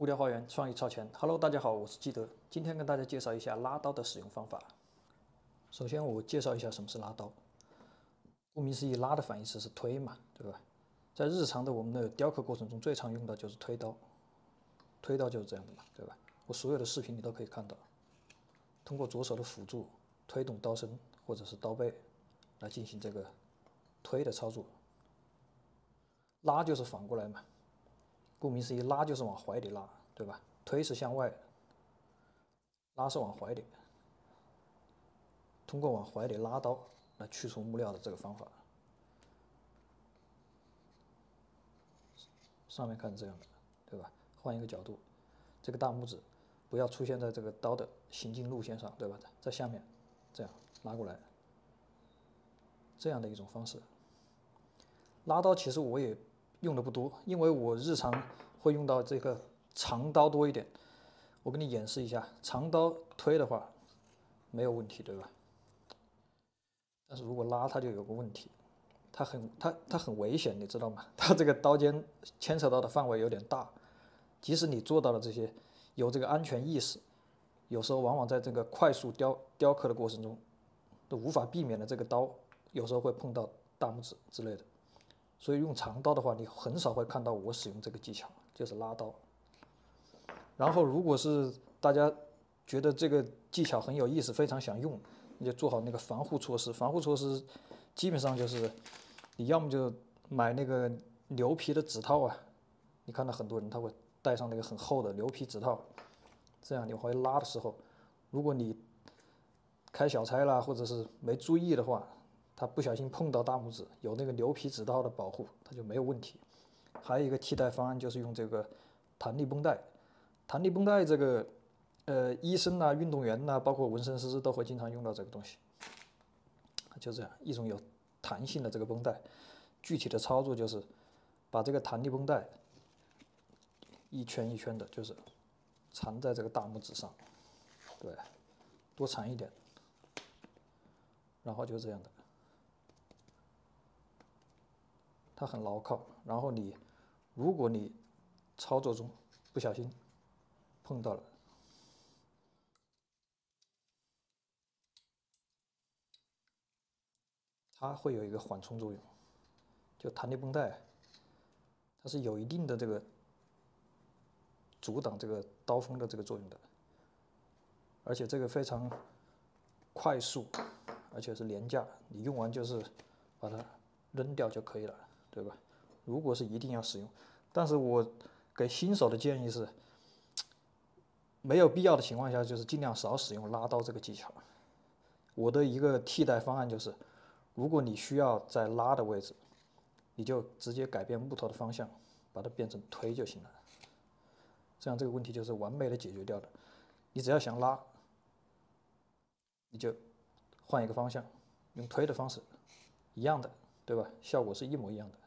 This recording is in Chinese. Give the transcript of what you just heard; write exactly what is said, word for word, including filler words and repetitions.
无聊花园，创意超前。Hello，大家好，我是基德。今天跟大家介绍一下拉刀的使用方法。首先，我介绍一下什么是拉刀。顾名思义，拉的反义词是推嘛，对吧？在日常的我们的雕刻过程中，最常用的就是推刀。推刀就是这样的嘛，对吧？我所有的视频你都可以看到，通过左手的辅助推动刀身或者是刀背来进行这个推的操作。拉就是反过来嘛。顾名思义，拉就是往怀里拉，对吧？推是向外，拉是往怀里。通过往怀里拉刀来去除木料的这个方法。上面看是这样的，对吧？换一个角度，这个大拇指不要出现在这个刀的行进路线上，对吧？在下面，这样拉过来，这样的一种方式。拉刀其实我也用的不多，因为我日常会用到这个长刀多一点。我给你演示一下，长刀推的话没有问题，对吧？但是如果拉它就有个问题，它很它它很危险，你知道吗？它这个刀尖牵扯到的范围有点大，即使你做到了这些，有这个安全意识，有时候往往在这个快速雕雕刻的过程中，都无法避免的这个刀有时候会碰到大拇指之类的。所以用长刀的话，你很少会看到我使用这个技巧，就是拉刀。然后如果是大家觉得这个技巧很有意思，非常想用，你就做好那个防护措施。防护措施基本上就是你要么就买那个牛皮的指套啊，你看到很多人他会戴上那个很厚的牛皮指套，这样你往回拉的时候，如果你开小差啦，或者是没注意的话，它不小心碰到大拇指，有那个牛皮指套的保护，它就没有问题。还有一个替代方案就是用这个弹力绷带。弹力绷带这个，呃，医生呐、运动员呐、包括纹身师都会经常用到这个东西。就这样一种有弹性的这个绷带，具体的操作就是把这个弹力绷带一圈一圈的，就是缠在这个大拇指上，对，多缠一点，然后就这样的，它很牢靠。然后你，如果你操作中不小心碰到了，它会有一个缓冲作用。就弹力绷带，它是有一定的这个阻挡这个刀锋的这个作用的，而且这个非常快速，而且是廉价，你用完就是把它扔掉就可以了，对吧？如果是一定要使用，但是我给新手的建议是，没有必要的情况下，就是尽量少使用拉刀这个技巧。我的一个替代方案就是，如果你需要在拉的位置，你就直接改变木头的方向，把它变成推就行了。这样这个问题就是完美的解决掉了。你只要想拉，你就换一个方向，用推的方式，一样的，对吧？效果是一模一样的。